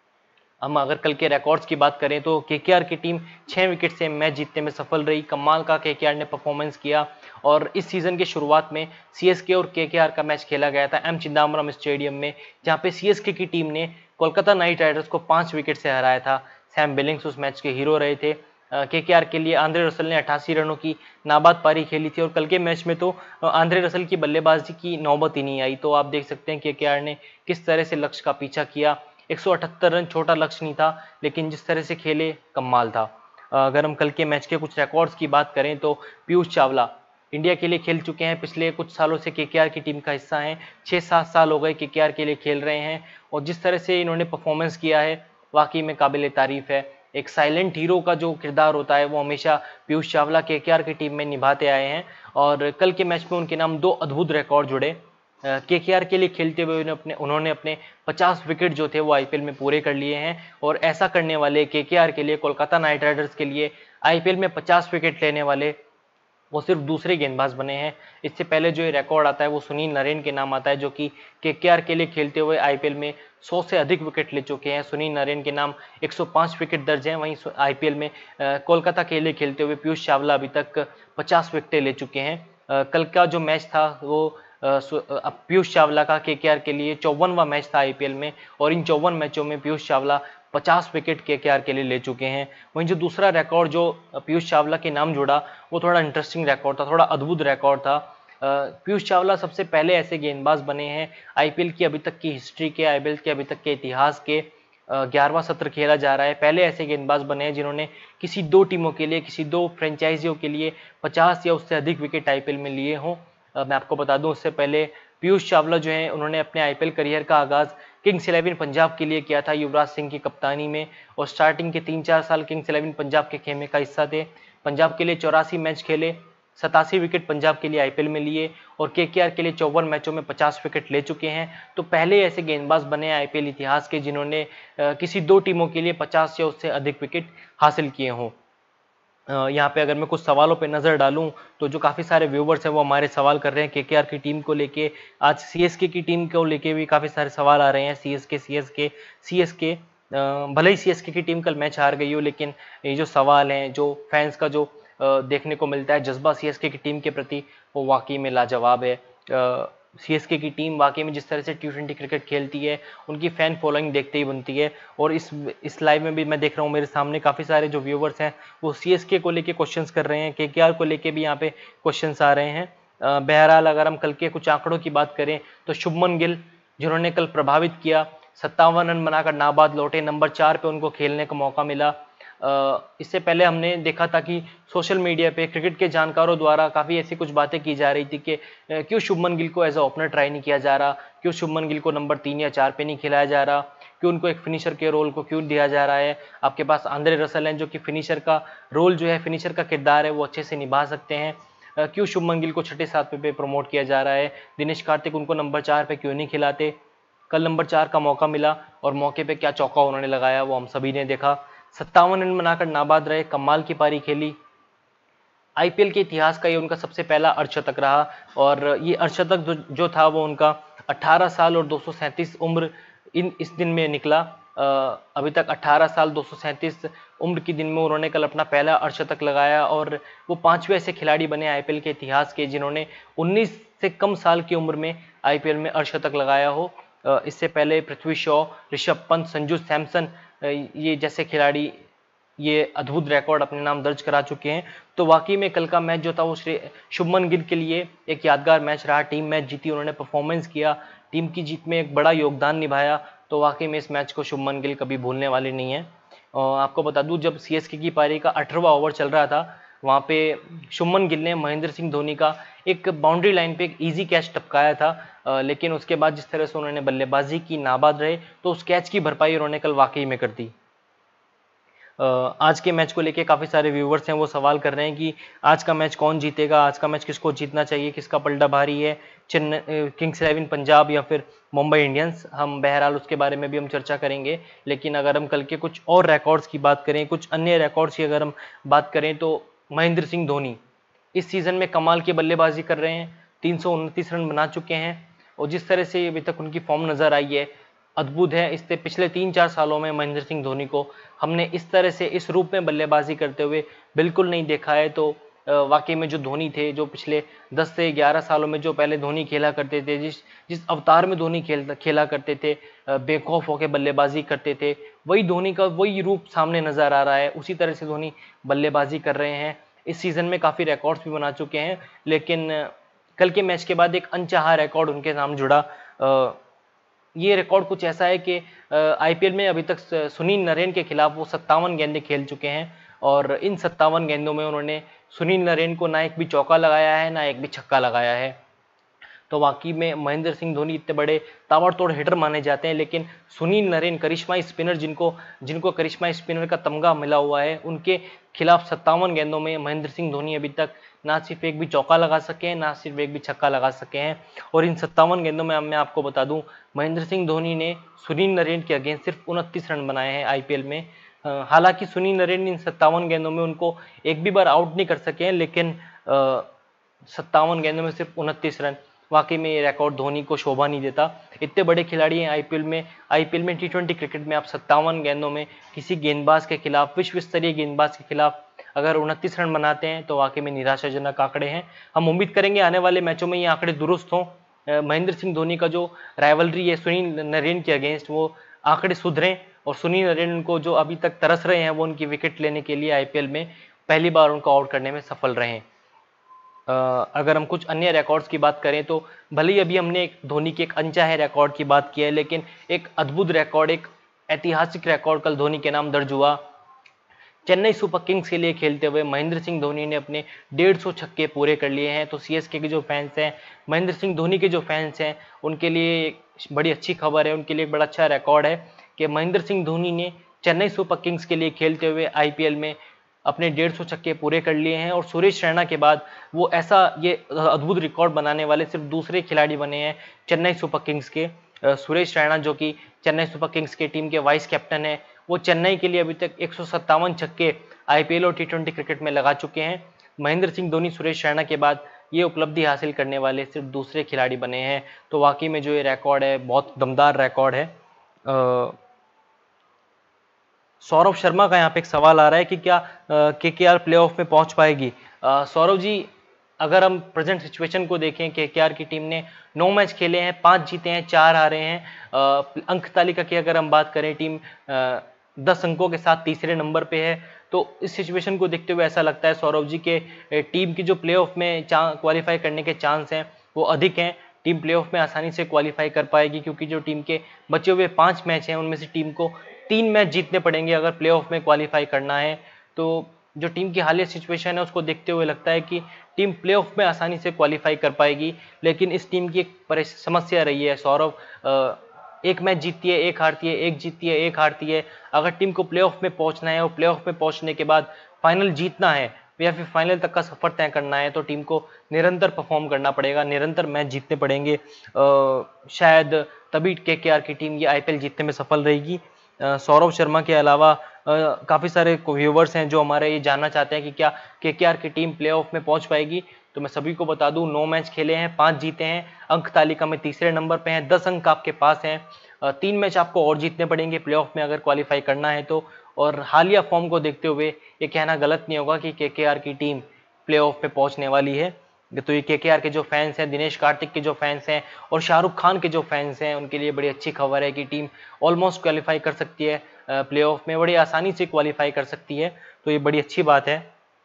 हम अगर कल के रिकॉर्ड्स की बात करें तो केकेआर की टीम छह विकेट से मैच जीतने में सफल रही। कमाल का केकेआर ने परफॉर्मेंस किया और इस सीजन के शुरुआत में सीएसके और केकेआर का मैच खेला गया था एम चिदम्बरम स्टेडियम में, जहां पे सीएसके की टीम ने कोलकाता नाइट राइडर्स को पांच विकेट से हराया था। सैम बिलिंग्स उस मैच के हीरो रहे थे। केकेआर के लिए आंद्रे रसल ने अट्ठासी रनों की नाबाद पारी खेली थी और कल के मैच में तो आंद्रे रसल की बल्लेबाजी की नौबत ही नहीं आई। तो आप देख सकते हैं केकेआर ने किस तरह से लक्ष्य का पीछा किया। एक सौ अठहत्तर रन छोटा लक्ष्य नहीं था, लेकिन जिस तरह से खेले कमाल था। अगर हम कल के मैच के कुछ रिकॉर्ड्स की बात करें तो पीयूष चावला इंडिया के लिए खेल चुके हैं, पिछले कुछ सालों से केकेआर की टीम का हिस्सा हैं, छः सात साल हो गए केकेआर के लिए खेल रहे हैं और जिस तरह से इन्होंने परफॉर्मेंस किया है वाकई में काबिल तारीफ है। एक साइलेंट हीरो का जो किरदार होता है वो हमेशा पीयूष चावला केकेआर की टीम में निभाते आए हैं और कल के मैच में उनके नाम दो अद्भुत रिकॉर्ड जुड़े। केकेआर के लिए खेलते हुए अपने उन्होंने अपने पचास विकेट जो थे वो आईपीएल में पूरे कर लिए हैं और ऐसा करने वाले केकेआर के लिए, कोलकाता नाइट राइडर्स के लिए आईपीएल में पचास विकेट लेने वाले वो सिर्फ दूसरे गेंदबाज बने हैं। इससे पहले जो ये रिकॉर्ड आता है वो सुनील नरेन के नाम आता है, जो कि केकेआर के लिए खेलते हुए आईपीएल में सौ से अधिक विकेट ले चुके हैं। सुनील नरेन के नाम एक सौ पाँच विकेट दर्ज हैं। वहीं आईपीएल में कोलकाता के लिए खेलते हुए पीयूष चावला अभी तक पचास विकेटें ले चुके हैं। आ, कल का जो मैच था वो पीयूष चावला का केकेआर के लिए चौवनवां मैच था आईपीएल में और इन चौवन मैचों में पीयूष चावला पचास विकेट केकेआर के लिए ले चुके हैं। वहीं जो दूसरा रिकॉर्ड जो पीयूष चावला के नाम जुड़ा वो थोड़ा इंटरेस्टिंग रिकॉर्ड था, थोड़ा अद्भुत रिकॉर्ड था। पीयूष चावला सबसे पहले ऐसे गेंदबाज बने हैं आईपीएल की अभी तक की हिस्ट्री के, आईपीएल के अभी तक के इतिहास के, ग्यारहवां सत्र खेला जा रहा है, पहले ऐसे गेंदबाज बने हैं जिन्होंने किसी दो टीमों के लिए, किसी दो फ्रेंचाइजियों के लिए पचास या उससे अधिक विकेट आईपीएल में लिए हों। मैं आपको बता दूं, उससे पहले पीयूष चावला जो हैं उन्होंने अपने आईपीएल करियर का आगाज़ किंग्स इलेवन पंजाब के लिए किया था युवराज सिंह की कप्तानी में और स्टार्टिंग के तीन चार साल किंग्स इलेवन पंजाब के खेमे का हिस्सा थे। पंजाब के लिए चौरासी मैच खेले, सतासी विकेट पंजाब के लिए आईपीएल में लिए और केकेआर के लिए चौवन मैचों में पचास विकेट ले चुके हैं। तो पहले ऐसे गेंदबाज बने आईपीएल इतिहास के जिन्होंने किसी दो टीमों के लिए पचास या उससे अधिक विकेट हासिल किए हों। यहाँ पे अगर मैं कुछ सवालों पे नज़र डालूं तो जो काफ़ी सारे व्यूवर्स हैं वो हमारे सवाल कर रहे हैं केकेआर की टीम को लेके। आज सीएसके की टीम को लेके भी काफ़ी सारे सवाल आ रहे हैं। सीएसके सीएसके सीएसके भले ही सीएसके की टीम कल मैच हार गई हो, लेकिन ये जो सवाल हैं, जो फैंस का जो देखने को मिलता है जज्बा सीएसके की टीम के प्रति, वो वाकई में लाजवाब है। सीएसके की टीम वाकई में जिस तरह से टी ट्वेंटी क्रिकेट खेलती है उनकी फ़ैन फॉलोइंग देखते ही बनती है। और इस इस लाइव में भी मैं देख रहा हूँ मेरे सामने काफ़ी सारे जो व्यूवर्स हैं वो सीएसके को लेके क्वेश्चंस कर रहे हैं, केकेआर को लेके भी यहाँ पे क्वेश्चंस आ रहे हैं। बहरहाल अगर हम कल के कुछ आंकड़ों की बात करें तो शुभमन गिल जिन्होंने कल प्रभावित किया, सत्तावन रन बनाकर नाबाद लौटे, नंबर चार पे उनको खेलने का मौका मिला। इससे पहले हमने देखा था कि सोशल मीडिया पे क्रिकेट के जानकारों द्वारा काफ़ी ऐसी कुछ बातें की जा रही थी कि क्यों शुभमन गिल को एज अ ओपनर ट्राई नहीं किया जा रहा, क्यों शुभमन गिल को नंबर तीन या चार पे नहीं खिलाया जा रहा, क्यों उनको एक फिनिशर के रोल को क्यों दिया जा रहा है। आपके पास आंद्रे रसल हैं जो कि फिनिशर का रोल जो है, फिनिशर का किरदार है वो अच्छे से निभा सकते हैं, क्यों शुभमन गिल को छठे सात पे प्रमोट किया जा रहा है, दिनेश कार्तिक उनको नंबर चार पे क्यों नहीं खिलाते। कल नंबर चार का मौका मिला और मौके पे क्या चौका उन्होंने लगाया वो हम सभी ने देखा। सत्तावन रन बनाकर नाबाद रहे, कमाल की पारी खेली। आईपीएल के इतिहास का ये उनका सबसे पहला अर्धशतक रहा और ये अर्धशतक जो, जो था वो उनका अठारह साल और दो सौ सैंतीस उम्र इन इस दिन में निकला। आ, अभी तक अठारह साल दो सौ सैंतीस उम्र के दिन में उन्होंने कल अपना पहला अर्धशतक लगाया और वो पांचवें ऐसे खिलाड़ी बने आईपीएल के इतिहास के जिन्होंने उन्नीस से कम साल की उम्र में आईपीएल में अर्धशतक लगाया हो। इससे पहले पृथ्वी शॉ, ऋषभ पंत, संजू सैमसन ये जैसे खिलाड़ी ये अद्भुत रिकॉर्ड अपने नाम दर्ज करा चुके हैं। तो वाकई में कल का मैच जो था वो शुभमन गिल के लिए एक यादगार मैच रहा। टीम मैच जीती, उन्होंने परफॉर्मेंस किया, टीम की जीत में एक बड़ा योगदान निभाया। तो वाकई में इस मैच को शुभमन गिल कभी भूलने वाले नहीं है। और आपको बता दूं, जब सीएसके की पारी का अठारहवां ओवर चल रहा था, वहाँ पे शुभमन गिल ने महेंद्र सिंह धोनी का एक बाउंड्री लाइन पे एक इजी कैच टपकाया था, आ, लेकिन उसके बाद जिस तरह से उन्होंने बल्लेबाजी की, नाबाद रहे, तो उस कैच की भरपाई उन्होंने कल वाकई में कर दी। आज के मैच को लेके काफ़ी सारे व्यूवर्स हैं, वो सवाल कर रहे हैं कि आज का मैच कौन जीतेगा, आज का मैच किसको जीतना चाहिए, किसका पलड़ा भारी है, चेन्नई किंग्स इलेवन पंजाब या फिर मुंबई इंडियंस। हम बहरहाल उसके बारे में भी हम चर्चा करेंगे। लेकिन अगर हम कल के कुछ और रिकॉर्ड्स की बात करें, कुछ अन्य रिकॉर्ड्स की अगर हम बात करें, तो महेंद्र सिंह धोनी इस सीज़न में कमाल की बल्लेबाजी कर रहे हैं, तीन सौ उनतीस रन बना चुके हैं, और जिस तरह से अभी तक उनकी फॉर्म नज़र आई है अद्भुत है। इससे पिछले तीन चार सालों में महेंद्र सिंह धोनी को हमने इस तरह से इस रूप में बल्लेबाजी करते हुए बिल्कुल नहीं देखा है। तो वाकई में जो धोनी थे, जो पिछले दस से ग्यारह सालों में जो पहले धोनी खेला करते थे, जिस जिस अवतार में धोनी खेल खेला करते थे, बेखौफ होकर बल्लेबाजी करते थे, वही धोनी का वही रूप सामने नजर आ रहा है। उसी तरह से धोनी बल्लेबाजी कर रहे हैं। इस सीज़न में काफ़ी रिकॉर्ड्स भी बना चुके हैं, लेकिन कल के मैच के बाद एक अनचाहा रिकॉर्ड उनके नाम जुड़ा। ये रिकॉर्ड कुछ ऐसा है कि आईपीएल में अभी तक सुनील नरेन के खिलाफ वो सत्तावन गेंदें खेल चुके हैं, और इन सत्तावन गेंदों में उन्होंने सुनील नरेन को ना एक भी चौका लगाया है, ना एक भी छक्का लगाया है। तो वाकई में महेंद्र सिंह धोनी इतने बड़े ताबड़तोड़ हिटर माने जाते हैं, लेकिन सुनील नरेन करिश्माई स्पिनर, जिनको जिनको करिश्माई स्पिनर का तमगा मिला हुआ है, उनके खिलाफ सत्तावन गेंदों में महेंद्र सिंह धोनी अभी तक ना सिर्फ एक भी चौका लगा सके हैं, ना सिर्फ एक भी छक्का लगा सके हैं। और इन सत्तावन गेंदों में मैं आपको बता दूं, महेंद्र सिंह धोनी ने सुनील नरेन के अगेंस्ट सिर्फ उनतीस रन बनाए हैं आईपीएल में। हालांकि सुनील नरेन इन सत्तावन गेंदों में उनको एक भी बार आउट नहीं कर सके हैं, लेकिन सत्तावन गेंदों में सिर्फ उनतीस रन, वाकई में ये रिकॉर्ड धोनी को शोभा नहीं देता। इतने बड़े खिलाड़ी हैं आईपीएल में। आईपीएल में टी ट्वेंटी क्रिकेट में आप सत्तावन गेंदों में किसी गेंदबाज के खिलाफ, विश्व स्तरीय गेंदबाज के खिलाफ अगर उनतीस रन बनाते हैं, तो वाकई में निराशाजनक आंकड़े हैं। हम उम्मीद करेंगे आने वाले मैचों में ये आंकड़े दुरुस्त हों। महेंद्र सिंह धोनी का जो राइवलरी है सुनील नरेन के अगेंस्ट, वो आंकड़े सुधरें, और सुनील नरेन को जो अभी तक तरस रहे हैं, वो उनकी विकेट लेने के लिए आईपीएल में पहली बार उनको आउट करने में सफल रहे। अगर हम कुछ अन्य रिकॉर्ड्स की बात करें, तो भले ही अभी हमने एक धोनी के एक अनचाहे रिकॉर्ड की बात की है, लेकिन एक अद्भुत रिकॉर्ड, एक ऐतिहासिक रिकॉर्ड कल धोनी के नाम दर्ज हुआ। चेन्नई सुपर किंग्स के लिए खेलते हुए महेंद्र सिंह धोनी ने अपने डेढ़ सौ छक्के पूरे कर लिए हैं। तो सीएसके के जो फैंस हैं, महेंद्र सिंह धोनी के जो फैंस हैं, उनके लिए बड़ी अच्छी खबर है, उनके लिए एक बड़ा अच्छा रिकॉर्ड है कि महेंद्र सिंह धोनी ने चेन्नई सुपर किंग्स के लिए खेलते हुए आईपीएल में अपने डेढ़ सौ छक्के पूरे कर लिए हैं। और सुरेश रैना के बाद वो ऐसा ये अद्भुत रिकॉर्ड बनाने वाले सिर्फ दूसरे खिलाड़ी बने हैं चेन्नई सुपर किंग्स के। सुरेश रैना, जो कि चेन्नई सुपर किंग्स के टीम के वाइस कैप्टन है, वो चेन्नई के लिए अभी तक एक सौ सत्तावन छक्के आईपीएल और टी ट्वेंटी क्रिकेट में लगा चुके हैं। महेंद्र सिंह धोनी सुरेश रैना के बाद ये उपलब्धि हासिल करने वाले सिर्फ दूसरे खिलाड़ी बने हैं। तो वाकई में जो ये रिकॉर्ड है, बहुत दमदार रिकॉर्ड है। सौरभ शर्मा का यहाँ पे एक सवाल आ रहा है कि क्या केकेआर प्लेऑफ में पहुंच पाएगी। सौरभ जी, अगर हम प्रेजेंट सिचुएशन को देखें, केकेआर की टीम ने नौ मैच खेले हैं, पांच जीते हैं, चार हारे हैं। आ, अंक तालिका की अगर हम बात करें, टीम आ, दस अंकों के साथ तीसरे नंबर पे है। तो इस सिचुएशन को देखते हुए ऐसा लगता है सौरभ जी के टीम की जो प्लेऑफ में क्वालिफाई करने के चांस हैं वो अधिक हैं। टीम प्लेऑफ में आसानी से क्वालिफाई कर पाएगी, क्योंकि जो टीम के बचे हुए पाँच मैच हैं उनमें से टीम को तीन मैच जीतने पड़ेंगे अगर प्लेऑफ में क्वालिफाई करना है। तो जो टीम की हालिया सिचुएशन है उसको देखते हुए लगता है कि टीम प्लेऑफ में आसानी से क्वालिफाई कर पाएगी। लेकिन इस टीम की एक समस्या रही है सौरभ, एक मैच जीतती है, एक हारती है, एक जीतती है, एक हारती है। अगर टीम को प्लेऑफ में पहुंचना है और प्लेऑफ में पहुंचने के बाद फाइनल जीतना है या फिर फाइनल तक का सफर तय करना है, तो टीम को निरंतर परफॉर्म करना पड़ेगा, निरंतर मैच जीतने पड़ेंगे। आ, शायद तभी केकेआर की टीम ये आईपीएल जीतने में सफल रहेगी। सौरभ शर्मा के अलावा काफ़ी सारे व्यूवर्स हैं जो हमारे ये जानना चाहते हैं कि क्या केकेआर की टीम प्लेऑफ में पहुंच पाएगी। तो मैं सभी को बता दूं, नौ मैच खेले हैं, पांच जीते हैं, अंक तालिका में तीसरे नंबर पे हैं, दस अंक आपके पास हैं। तीन मैच आपको और जीतने पड़ेंगे प्लेऑफ में अगर क्वालिफाई करना है तो। और हालिया फॉर्म को देखते हुए ये कहना गलत नहीं होगा कि केकेआर की टीम प्लेऑफ में पहुंचने वाली है। तो ये केकेआर के जो फैंस हैं, दिनेश कार्तिक के जो फैंस हैं और शाहरुख खान के जो फैंस हैं, उनके लिए बड़ी अच्छी खबर है कि टीम ऑलमोस्ट क्वालिफाई कर सकती है। प्लेऑफ में बड़ी आसानी से क्वालिफाई कर सकती है, तो ये बड़ी अच्छी बात है।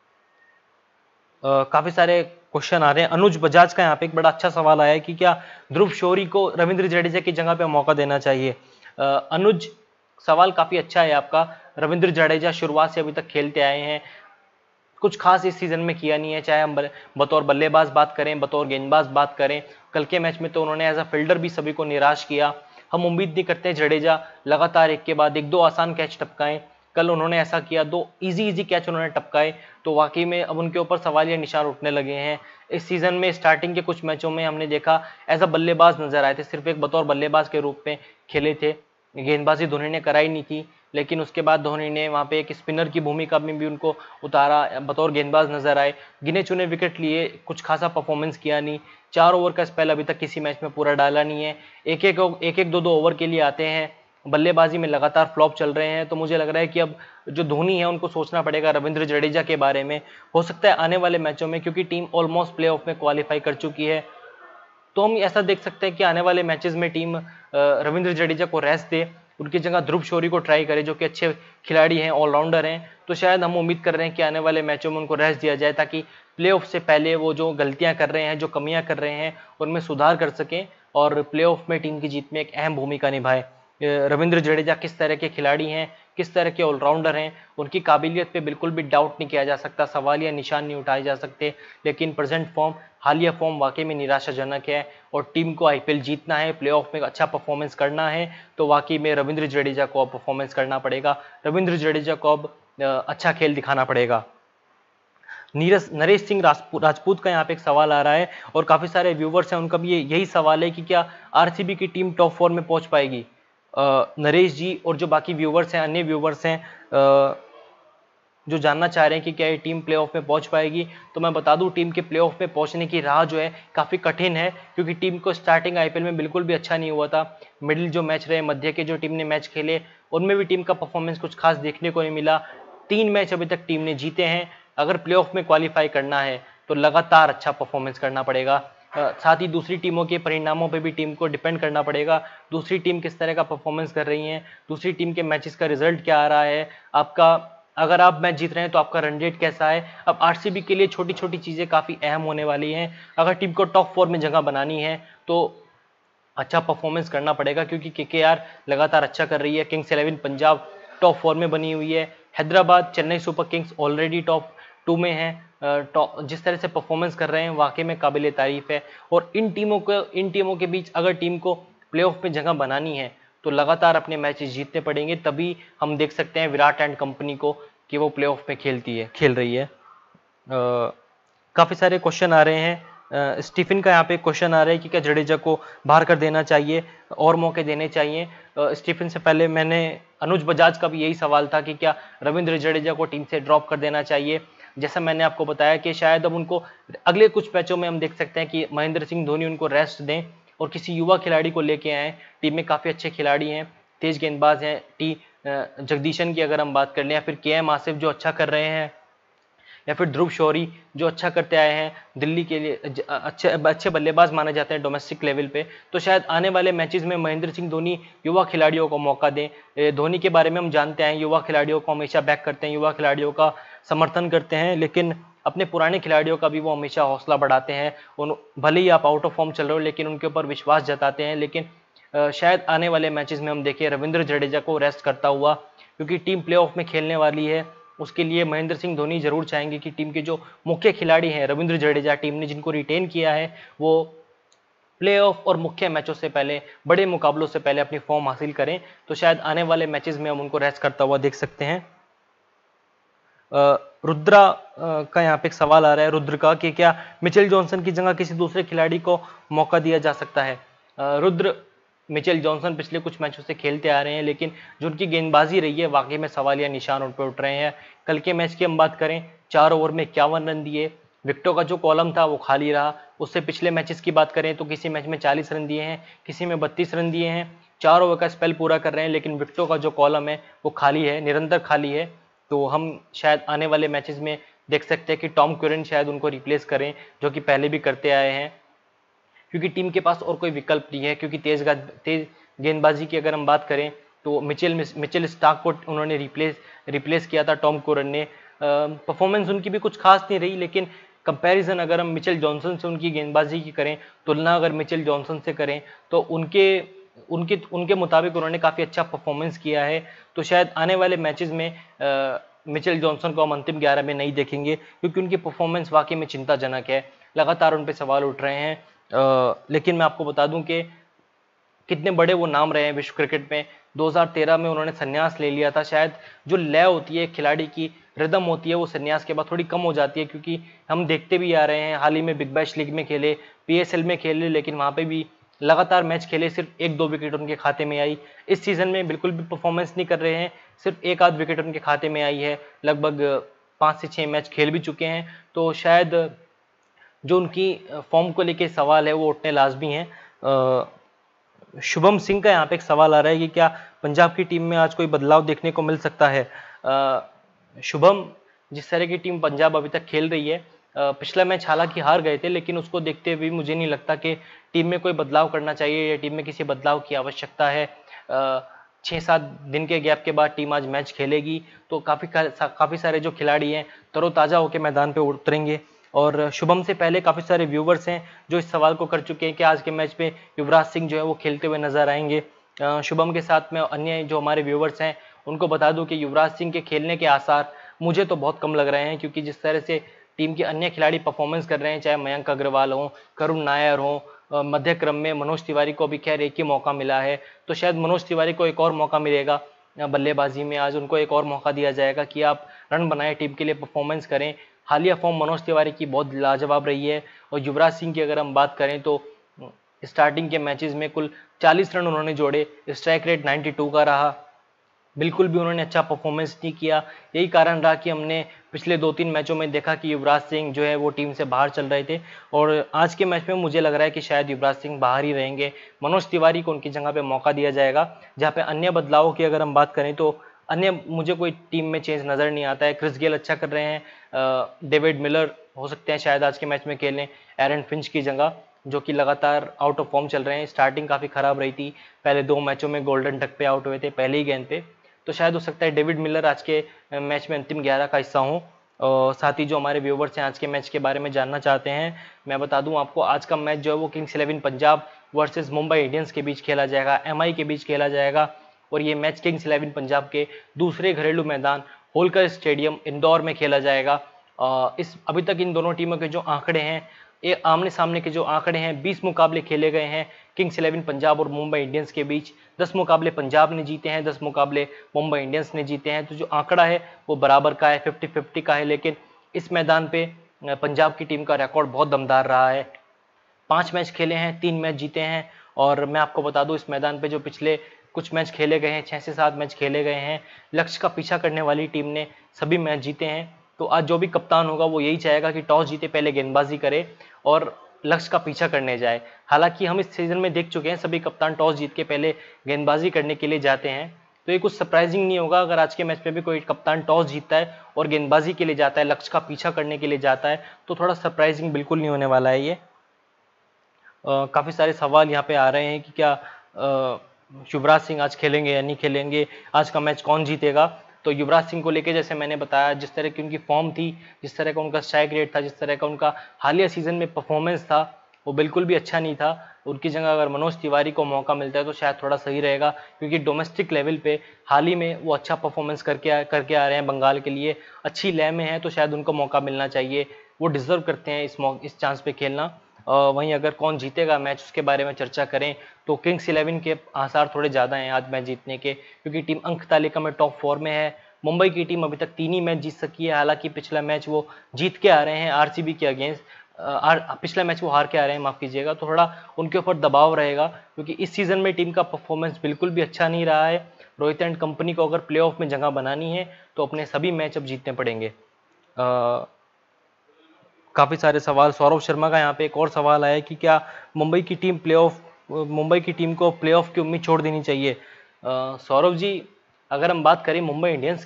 Uh, काफी सारे क्वेश्चन आ रहे हैं। अनुज बजाज का यहाँ पे एक बड़ा अच्छा सवाल आया है कि क्या ध्रुव शोरी को रविंद्र जडेजा की जगह पे मौका देना चाहिए। uh, अनुज, सवाल काफी अच्छा है आपका। रविंद्र जडेजा शुरुआत से अभी तक खेलते आए हैं, कुछ खास इस सीजन में किया नहीं है, चाहे हम बतौर बल्लेबाज बात करें, बतौर गेंदबाज बात करें। कल के मैच में तो उन्होंने एज अ फील्डर भी सभी को निराश किया। हम उम्मीद नहीं करते जडेजा लगातार एक के बाद एक दो आसान कैच टपकाएं, कल उन्होंने ऐसा किया, दो इजी इजी कैच उन्होंने टपकाए, तो वाकई में अब उनके ऊपर सवालिया निशान उठने लगे हैं। इस सीजन में स्टार्टिंग के कुछ मैचों में हमने देखा एज अ बल्लेबाज नजर आए थे, सिर्फ एक बतौर बल्लेबाज के रूप में खेले थे, गेंदबाजी धोनी ने कराई नहीं थी, लेकिन उसके बाद धोनी ने वहां पे एक स्पिनर की भूमिका में भी उनको उतारा, बतौर गेंदबाज नजर आए, गिने चुने विकेट लिए, कुछ खासा परफॉर्मेंस किया नहीं। चार ओवर का स्पेल अभी तक किसी मैच में पूरा डाला नहीं है, एक एक एक एक दो दो ओवर के लिए आते हैं, बल्लेबाजी में लगातार फ्लॉप चल रहे हैं। तो मुझे लग रहा है कि अब जो धोनी है उनको सोचना पड़ेगा रविंद्र जडेजा के बारे में। हो सकता है आने वाले मैचों में, क्योंकि टीम ऑलमोस्ट प्लेऑफ में क्वालिफाई कर चुकी है, तो हम ऐसा देख सकते हैं कि आने वाले मैचेस में टीम रविंद्र जडेजा को रेस्ट दे, उनकी जगह ध्रुव शोरी को ट्राई करे, जो कि अच्छे खिलाड़ी हैं, ऑलराउंडर हैं। तो शायद हम उम्मीद कर रहे हैं कि आने वाले मैचों में उनको रेस्ट दिया जाए, ताकि प्लेऑफ से पहले वो जो गलतियां कर रहे हैं, जो कमियां कर रहे हैं, उनमें सुधार कर सकें और प्लेऑफ में टीम की जीत में एक अहम भूमिका निभाए। रविंद्र जडेजा किस तरह के खिलाड़ी हैं, किस तरह के ऑलराउंडर हैं, उनकी काबिलियत पे बिल्कुल भी डाउट नहीं किया जा सकता, सवाल या निशान नहीं उठाए जा सकते। लेकिन प्रेजेंट फॉर्म, हालिया फॉर्म वाकई में निराशाजनक है, और टीम को आईपीएल जीतना है, प्लेऑफ में अच्छा परफॉर्मेंस करना है, तो वाकई में रविंद्र जडेजा को अब परफॉर्मेंस करना पड़ेगा, रविंद्र जडेजा को अब अच्छा खेल दिखाना पड़ेगा। नीरज नरेश सिंह राजपूत का यहाँ पे एक सवाल आ रहा है, और काफी सारे व्यूवर्स हैं, उनका भी यही सवाल है कि क्या आरसीबी की टीम टॉप फोर में पहुंच पाएगी। नरेश जी और जो बाकी व्यूवर्स हैं, अन्य व्यूवर्स हैं, जो जानना चाह रहे हैं कि क्या ये टीम प्लेऑफ में पहुंच पाएगी, तो मैं बता दूं टीम के प्लेऑफ में पहुंचने की राह जो है काफ़ी कठिन है, क्योंकि टीम को स्टार्टिंग आईपीएल में बिल्कुल भी अच्छा नहीं हुआ था। मिडिल जो मैच रहे, मध्य के जो टीम ने मैच खेले, उनमें भी टीम का परफॉर्मेंस कुछ खास देखने को नहीं मिला। तीन मैच अभी तक टीम ने जीते हैं, अगर प्लेऑफ में क्वालिफाई करना है तो लगातार अच्छा परफॉर्मेंस करना पड़ेगा। साथ ही दूसरी टीमों के परिणामों पे भी टीम को डिपेंड करना पड़ेगा, दूसरी टीम किस तरह का परफॉर्मेंस कर रही है, दूसरी टीम के मैचेस का रिजल्ट क्या आ रहा है, आपका अगर आप मैच जीत रहे हैं तो आपका रन रेट कैसा है। अब आरसीबी के लिए छोटी छोटी चीज़ें काफ़ी अहम होने वाली हैं। अगर टीम को टॉप फोर में जगह बनानी है तो अच्छा परफॉर्मेंस करना पड़ेगा, क्योंकि केकेआर लगातार अच्छा कर रही है, Kings Eleven Punjab top four में बनी हुई है, Hyderabad, Chennai Super Kings already top two में है। जिस तरह से परफॉर्मेंस कर रहे हैं वाकई में काबिल तारीफ है, और इन टीमों को इन टीमों के बीच अगर टीम को प्लेऑफ में जगह बनानी है तो लगातार अपने मैचेस जीतने पड़ेंगे, तभी हम देख सकते हैं विराट एंड कंपनी को कि वो प्लेऑफ में खेलती है खेल रही है। काफ़ी सारे क्वेश्चन आ रहे हैं। स्टीफन का यहाँ पे क्वेश्चन आ रहा है कि क्या जडेजा को बाहर कर देना चाहिए और मौके देने चाहिए। स्टीफन से पहले मैंने अनुज बजाज का भी यही सवाल था कि क्या रविंद्र जडेजा को टीम से ड्रॉप कर देना चाहिए। जैसा मैंने आपको बताया कि शायद अब उनको अगले कुछ मैचों में हम देख सकते हैं कि महेंद्र सिंह धोनी उनको रेस्ट दें और किसी युवा खिलाड़ी को लेके आए। टीम में काफ़ी अच्छे खिलाड़ी हैं, तेज गेंदबाज हैं, टी जगदीशन की अगर हम बात कर लें, या फिर के एम आसिफ जो अच्छा कर रहे हैं, या फिर ध्रुव शोरी जो अच्छा करते आए हैं, दिल्ली के लिए अच्छे अच्छे बल्लेबाज माने जाते हैं डोमेस्टिक लेवल पे। तो शायद आने वाले मैचेस में महेंद्र सिंह धोनी युवा खिलाड़ियों को मौका दें। धोनी के बारे में हम जानते हैं, युवा खिलाड़ियों को हमेशा बैक करते हैं, युवा खिलाड़ियों का समर्थन करते हैं, लेकिन अपने पुराने खिलाड़ियों का भी वो हमेशा हौसला बढ़ाते हैं। उन भले ही आप आउट ऑफ फॉर्म चल रहे हो लेकिन उनके ऊपर विश्वास जताते हैं। लेकिन शायद आने वाले मैचेस में हम देखें रविंद्र जडेजा को रेस्ट करता हुआ, क्योंकि टीम प्लेऑफ में खेलने वाली है। उसके लिए महेंद्र सिंह धोनी जरूर चाहेंगे कि टीम के जो मुख्य खिलाड़ी हैं रविंद्र जडेजा, टीम ने जिनको रिटेन किया है, वो प्लेऑफ और मुख्य मैचों से पहले, बड़े मुकाबलों से पहले अपनी फॉर्म हासिल करें। तो शायद आने वाले मैचेस में हम उनको रेस्ट करता हुआ देख सकते हैं। रुद्रा का यहाँ पे एक सवाल आ रहा है, रुद्र का, कि क्या मिचेल जॉनसन की जगह किसी दूसरे खिलाड़ी को मौका दिया जा सकता है। रुद्र, मिचेल जॉनसन पिछले कुछ मैचों से खेलते आ रहे हैं, लेकिन जो उनकी गेंदबाजी रही है वाकई में सवालिया निशान उन पर उठ रहे हैं। कल के मैच की हम बात करें, चार ओवर में इक्यावन रन दिए, विकेटों का जो कॉलम था वो खाली रहा। उससे पिछले मैचेस की बात करें तो किसी मैच में चालीस रन दिए हैं, किसी में बत्तीस रन दिए हैं, चार ओवर का स्पेल पूरा कर रहे हैं, लेकिन विकेटों का जो कॉलम है वो खाली है, निरंतर खाली है। तो हम शायद आने वाले मैचेस में देख सकते हैं कि टॉम क्यूरन शायद उनको रिप्लेस करें, जो कि पहले भी करते आए हैं, क्योंकि टीम के पास और कोई विकल्प नहीं है। क्योंकि तेज तेज गेंदबाजी की अगर हम बात करें तो मिचेल मिचेल स्टार्क को उन्होंने रिप्लेस रिप्लेस किया था टॉम कूरन ने। परफॉर्मेंस उनकी भी कुछ खास नहीं रही, लेकिन कंपैरिजन अगर हम मिचेल जॉनसन से उनकी गेंदबाजी की करें, तुलना अगर मिचेल जॉनसन से करें, तो उनके उनके उनके मुताबिक उन्होंने काफ़ी अच्छा परफॉर्मेंस किया है। तो शायद आने वाले मैचेस में आ, मिचेल जॉनसन को हम अंतिम ग्यारह में नहीं देखेंगे, क्योंकि उनकी परफॉर्मेंस वाकई में चिंताजनक है। लगातार उन पर सवाल उठ रहे हैं। आ, लेकिन मैं आपको बता दूं कि कितने बड़े वो नाम रहे हैं विश्व क्रिकेट में। दो हज़ार तेरह में उन्होंने संन्यास ले लिया था। शायद जो लय होती है खिलाड़ी की, रिदम होती है, वो संन्यास के बाद थोड़ी कम हो जाती है, क्योंकि हम देखते भी आ रहे हैं। हाल ही में बिग बैश लीग में खेले, पीएसएल में खेले, लेकिन वहाँ पे भी लगातार मैच खेले, सिर्फ एक दो विकेट उनके खाते में आई। इस सीजन में बिल्कुल भी परफॉर्मेंस नहीं कर रहे हैं, सिर्फ एक आध विकेट उनके खाते में आई है। लगभग पाँच से छः मैच खेल भी चुके हैं। तो शायद जो उनकी फॉर्म को लेके सवाल है वो उठने लाजमी है। शुभम सिंह का यहाँ पे एक सवाल आ रहा है कि क्या पंजाब की टीम में आज कोई बदलाव देखने को मिल सकता है। शुभम, जिस तरह की टीम पंजाब अभी तक खेल रही है, पिछला मैच हालांकि हार गए थे, लेकिन उसको देखते हुए मुझे नहीं लगता कि टीम में कोई बदलाव करना चाहिए या टीम में किसी बदलाव की आवश्यकता है। छः सात दिन के गैप के बाद टीम आज मैच खेलेगी, तो काफ़ी काफ़ी सारे जो खिलाड़ी हैं तरोताज़ा होकर मैदान पे उतरेंगे। और शुभम से पहले काफ़ी सारे व्यूवर्स हैं जो इस सवाल को कर चुके हैं कि आज के मैच में युवराज सिंह जो है वो खेलते हुए नजर आएंगे। शुभम के साथ में अन्य जो हमारे व्यूवर्स हैं उनको बता दूं कि युवराज सिंह के खेलने के आसार मुझे तो बहुत कम लग रहे हैं, क्योंकि जिस तरह से टीम के अन्य खिलाड़ी परफॉर्मेंस कर रहे हैं, चाहे मयंक अग्रवाल हो, करुण नायर हो, मध्य क्रम में मनोज तिवारी को भी खैर एक ही मौका मिला है, तो शायद मनोज तिवारी को एक और मौका मिलेगा बल्लेबाजी में। आज उनको एक और मौका दिया जाएगा कि आप रन बनाएं, टीम के लिए परफॉर्मेंस करें। हालिया फॉर्म मनोज तिवारी की बहुत लाजवाब रही है। और युवराज सिंह की अगर हम बात करें तो स्टार्टिंग के मैचेस में कुल चालीस रन उन्होंने जोड़े, स्ट्राइक रेट बानवे का रहा, बिल्कुल भी उन्होंने अच्छा परफॉर्मेंस नहीं किया। यही कारण रहा कि हमने पिछले दो तीन मैचों में देखा कि युवराज सिंह जो है वो टीम से बाहर चल रहे थे, और आज के मैच में मुझे लग रहा है कि शायद युवराज सिंह बाहर ही रहेंगे। मनोज तिवारी को उनकी जगह पे मौका दिया जाएगा। जहाँ पे अन्य बदलावों की अगर हम बात करें तो अन्य मुझे कोई टीम में चेंज नज़र नहीं आता है। क्रिस गेल अच्छा कर रहे हैं, डेविड मिलर हो सकते हैं शायद आज के मैच में खेलें एरन फिंच की जगह, जो कि लगातार आउट ऑफ फॉर्म चल रहे हैं। स्टार्टिंग काफ़ी ख़राब रही थी, पहले दो मैचों में गोल्डन डक पे आउट हुए थे पहले ही गेंद पे, तो शायद हो सकता है डेविड मिलर आज के मैच में अंतिम ग्यारह का हिस्सा हों। और साथ ही जो हमारे व्यूवर्स हैं आज के मैच के बारे में जानना चाहते हैं, मैं बता दूं आपको, आज का मैच जो है वो Kings Eleven Punjab versus Mumbai Indians के बीच खेला जाएगा, एमआई के बीच खेला जाएगा। और ये मैच किंग्स इलेवन पंजाब के दूसरे घरेलू मैदान होलकर स्टेडियम इंदौर में खेला जाएगा। इस अभी तक इन दोनों टीमों के जो आंकड़े हैं, ये आमने सामने के जो आंकड़े हैं, बीस मुकाबले खेले गए हैं किंग्स इलेवन पंजाब और मुंबई इंडियंस के बीच। दस मुकाबले पंजाब ने जीते हैं, दस मुकाबले मुंबई इंडियंस ने जीते हैं। तो जो आंकड़ा है वो बराबर का है, फिफ्टी फिफ्टी का है। लेकिन इस मैदान पे पंजाब की टीम का रिकॉर्ड बहुत दमदार रहा है, पाँच मैच खेले हैं, तीन मैच जीते हैं। और मैं आपको बता दूं इस मैदान पे जो पिछले कुछ मैच खेले गए हैं, छः से सात मैच खेले गए हैं, लक्ष्य का पीछा करने वाली टीम ने सभी मैच जीते हैं। तो आज जो भी कप्तान होगा वो यही चाहेगा कि टॉस जीते पहले गेंदबाजी करे और लक्ष्य का पीछा करने जाए। हालांकि हम इस सीजन में देख चुके हैं सभी कप्तान टॉस जीत के पहले गेंदबाजी करने के लिए जाते हैं, तो ये कुछ सरप्राइजिंग नहीं होगा अगर आज के मैच में भी कोई कप्तान टॉस जीतता है और गेंदबाजी के लिए जाता है, लक्ष्य का पीछा करने के लिए जाता है, तो थोड़ा सरप्राइजिंग बिल्कुल नहीं होने वाला है ये। काफ़ी सारे सवाल यहाँ पे आ रहे हैं कि क्या युवराज सिंह आज खेलेंगे या नहीं खेलेंगे, आज का मैच कौन जीतेगा। तो युवराज सिंह को लेके जैसे मैंने बताया, जिस तरह की उनकी फॉर्म थी, जिस तरह का उनका स्ट्राइक रेट था, जिस तरह का उनका हालिया सीजन में परफॉर्मेंस था, वो बिल्कुल भी अच्छा नहीं था। उनकी जगह अगर मनोज तिवारी को मौका मिलता है तो शायद थोड़ा सही रहेगा, क्योंकि डोमेस्टिक लेवल पे हाल ही में वो अच्छा परफॉर्मेंस करके आ, करके आ रहे हैं बंगाल के लिए, अच्छी लय में है, तो शायद उनको मौका मिलना चाहिए, वो डिजर्व करते हैं इस इस चांस पे खेलना। वहीं अगर कौन जीतेगा मैच उसके बारे में चर्चा करें तो किंग्स इलेवन के आसार थोड़े ज़्यादा हैं आज मैच जीतने के, क्योंकि टीम अंक तालिका में टॉप फोर में है। मुंबई की टीम अभी तक तीन ही मैच जीत सकी है, हालांकि पिछला मैच वो जीत के आ रहे हैं आरसीबी के अगेंस्ट, पिछला मैच वो हार के आ रहे हैं, माफ़ कीजिएगा, तो थोड़ा उनके ऊपर दबाव रहेगा, क्योंकि इस सीज़न में टीम का परफॉर्मेंस बिल्कुल भी अच्छा नहीं रहा है। रोहित एंड कंपनी को अगर प्लेऑफ में जगह बनानी है तो अपने सभी मैच अब जीतने पड़ेंगे। काफ़ी सारे सवाल, सौरभ शर्मा का यहाँ पे एक और सवाल आया कि क्या मुंबई की टीम प्लेऑफ मुंबई की टीम को प्लेऑफ की उम्मीद छोड़ देनी चाहिए। सौरभ जी, अगर हम बात करें मुंबई इंडियंस की,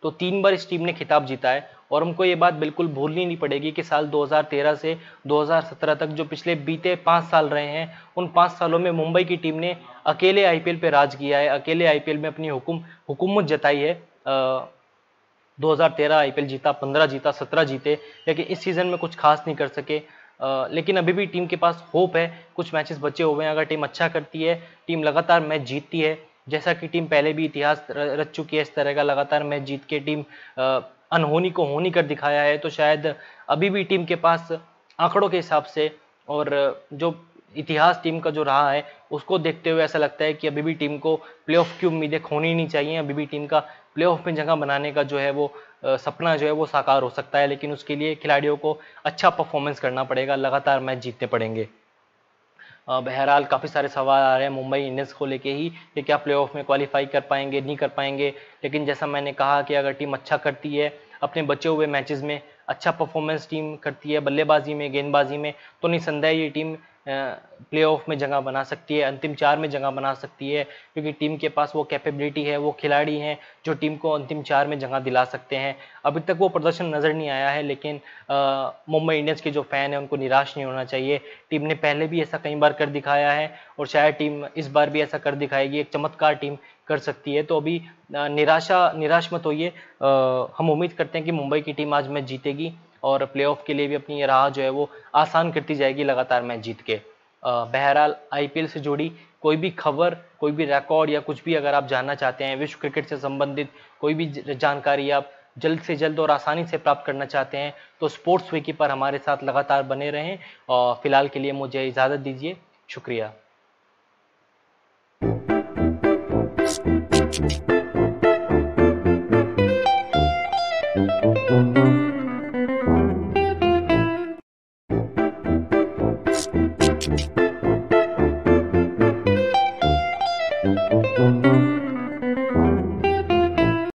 तो तीन बार इस टीम ने खिताब जीता है और हमको ये बात बिल्कुल भूलनी नहीं पड़ेगी कि साल दो हज़ार तेरह से दो हज़ार सत्रह तक जो पिछले बीते पाँच साल रहे हैं, उन पाँच सालों में मुंबई की टीम ने अकेले आईपीएल पे राज किया है, अकेले आईपीएल में अपनी हुकुम हुकूमत जताई है। दो हज़ार तेरह आईपीएल जीता, पंद्रह जीता, सत्रह जीते, लेकिन इस सीजन में कुछ खास नहीं कर सके। आ, लेकिन अभी भी टीम के पास होप है, कुछ मैचेस बचे हुए हैं। अगर टीम अच्छा करती है, टीम लगातार मैच जीतती है, जैसा कि टीम पहले भी इतिहास रच चुकी है इस तरह का, लगातार मैच जीत के टीम अनहोनी को होनी कर दिखाया है, तो शायद अभी भी टीम के पास आंकड़ों के हिसाब से और जो इतिहास टीम का जो रहा है उसको देखते हुए ऐसा लगता है कि अभी भी टीम को प्लेऑफ की उम्मीदें खोनी नहीं चाहिए। अभी भी टीम का प्लेऑफ में जगह बनाने का जो है वो सपना जो है वो साकार हो सकता है, लेकिन उसके लिए खिलाड़ियों को अच्छा परफॉर्मेंस करना पड़ेगा, लगातार मैच जीतने पड़ेंगे। बहरहाल काफ़ी सारे सवाल आ रहे हैं मुंबई इंडियंस को लेके ही कि क्या प्लेऑफ में क्वालिफाई कर पाएंगे, नहीं कर पाएंगे। लेकिन जैसा मैंने कहा कि अगर टीम अच्छा करती है, अपने बचे हुए मैचेस में अच्छा परफॉर्मेंस टीम करती है, बल्लेबाजी में, गेंदबाजी में, तो निसंदेह ये टीम प्लेऑफ में जगह बना सकती है, अंतिम चार में जगह बना सकती है, क्योंकि टीम के पास वो कैपेबिलिटी है, वो खिलाड़ी हैं जो टीम को अंतिम चार में जगह दिला सकते हैं। अभी तक वो प्रदर्शन नज़र नहीं आया है, लेकिन मुंबई इंडियंस के जो फैन हैं उनको निराश नहीं होना चाहिए। टीम ने पहले भी ऐसा कई बार कर दिखाया है और शायद टीम इस बार भी ऐसा कर दिखाएगी, एक चमत्कार टीम कर सकती है। तो अभी निराशा निराश मत होइए, हम उम्मीद करते हैं कि मुंबई की टीम आज मैच जीतेगी और प्लेऑफ के लिए भी अपनी राह जो है वो आसान करती जाएगी लगातार मैच जीत के। बहरहाल आईपीएल से जुड़ी कोई भी खबर, कोई भी रिकॉर्ड या कुछ भी अगर आप जानना चाहते हैं, विश्व क्रिकेट से संबंधित कोई भी जानकारी आप जल्द से जल्द और आसानी से प्राप्त करना चाहते हैं, तो स्पोर्ट्स विकी पर हमारे साथ लगातार बने रहें। और फिलहाल के लिए मुझे इजाज़त दीजिए, शुक्रिया।